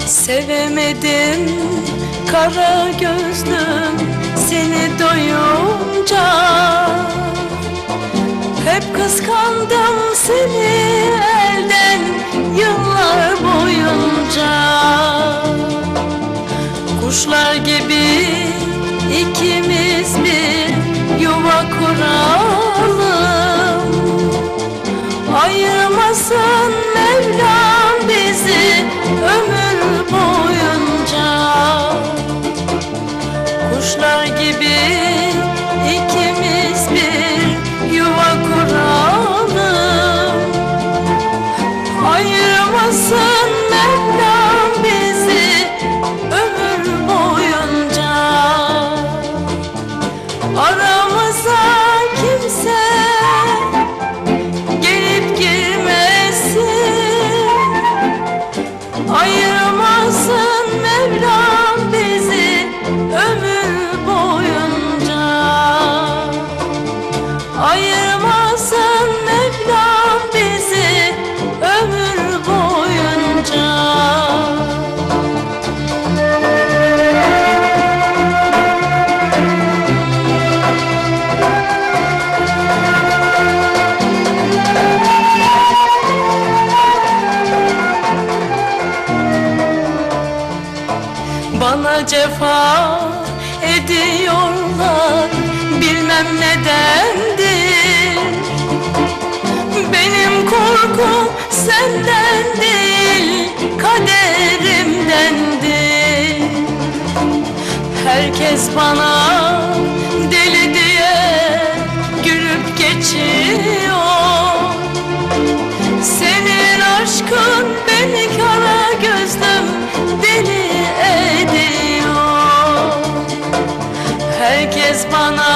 Sevemedim kara gözlüm seni doyunca. Hep kıskandım seni elden yıllar boyunca. Kuşlar gibi ikimiz bir yuva kuralım. Ayırmasın Mevlam bizi ömür boyunca. Kuşlar gibi ikimiz bir yuva kuralım. Ayırmasın Mevlam bizi ömür boyunca. Aramıza kimse gelip girmesin. Ayırmasın Mevlam bizi ömür boyunca. Ayırmasın Mevlam bizi ömür boyunca. Bana cefa ediyorlar, bilmem nedendir. Benim korkum senden değil, kaderimdendir. Herkes bana deli diye gülüp geçiyor. Senin aşkın beni kara gözlüm deli ediyor. Herkes bana